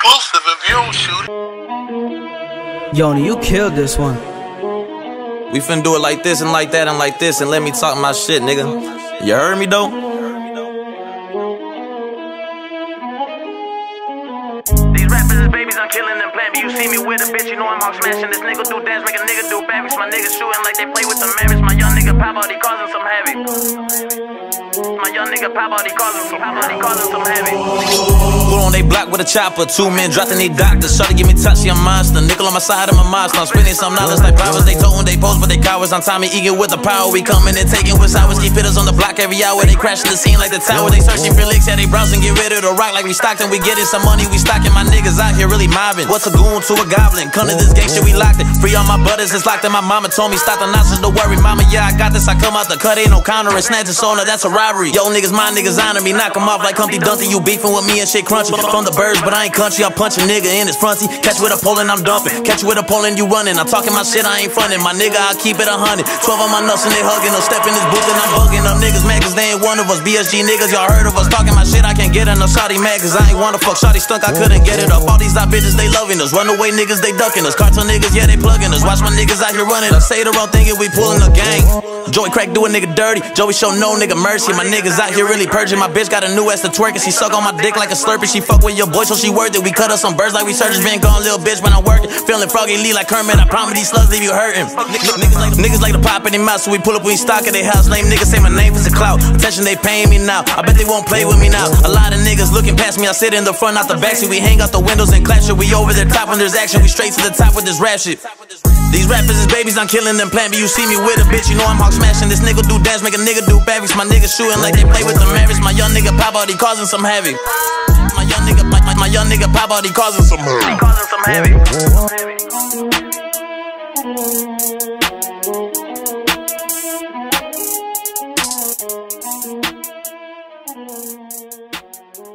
exclusive if you don't shoot it. Yoni, you killed this one. We finna do it like this and like that and like this, and let me talk my shit, nigga. You heard me, though? These rappers is babies, I'm killing them plan. You see me with a bitch, you know I'm hawk smashing. This nigga do dance, make a nigga do babies. My niggas shooting like they play with the marriage. My young nigga pop out, he causing some heavy. My young nigga pop out, he causing some heavy. Pull on they block with a chopper, 2 men dropped in they doctors. Shawty give me touch, she a monster. Nickel on my side, I'm a monster. I'm spending some knowledge like prophets. They told when they pose, but they cowards. I'm Tommy Egan with the power. We coming and taking with hours. Keep hitters on the block every hour. They crashing the scene like the tower. They searching for licks, yeah, they browsing. Get rid of the rock like we stocked and we getting some money. We stocking my niggas out here really mobbing. What's a goon to a goblin? Come to this gang shit, we locked it. Free all my brothers, it's locked in. My mama told me stop the nonsense, don't worry, mama. Yeah, I got this. I come out the cut, ain't no counter. And snatch a soda, that's a robbery. Yo, niggas, my niggas honor me. Knock 'em off like Humpty Dumpty. You beefing with me and shit crunchy. From the birds, but I ain't country. I'm punching nigga in his fronty. Catch you with a pole and I'm dumping. Catch you with a pole and you running. I'm talking my shit, I ain't fronting. My nigga, I keep it 100. 12 on my nuts and they hugging. No step in this booth and I'm bugging. Them niggas mad cause they ain't one of us. BSG niggas, y'all heard of us. Talking my shit, I can't get enough. Shawty mad cause I ain't wanna fuck. Shawty stunk, I couldn't get it up. All these hot bitches, they loving us. Run away niggas, they ducking us. Cartoon niggas, yeah, they plugging us. Watch my niggas out here running. I say the wrong thing if we pulling the gang. Joey crack do a nigga dirty. Joey show no nigga mercy. My niggas out here really purging. My bitch got a new ass to twerk and she suck on my dick like a slurpee. She fuck with your boy so she worth it. We cut us some birds like we surgeons. Been gone little bitch when I'm working. Feeling froggy Lee like Kermit. I promise these slugs leave you hurting. Niggas like to pop in their mouth so we pull up when we stock at their house. Lame niggas say my name is a clout. Attention they paying me now. I bet they won't play with me now. A lot of niggas looking past me. I sit in the front out the back seat. We hang out the windows and clap shit. We over the top when there's action. We straight to the top with this rap shit. These rappers is babies, I'm killing them plan. But you see me with a bitch, you know I'm hawk smashing. This nigga do dance, make a nigga do babies. My niggas shooting like they play with the marriage. My young nigga pop out, he causing some heavy. My young nigga pop out, he causing some heavy. He causing some heavy.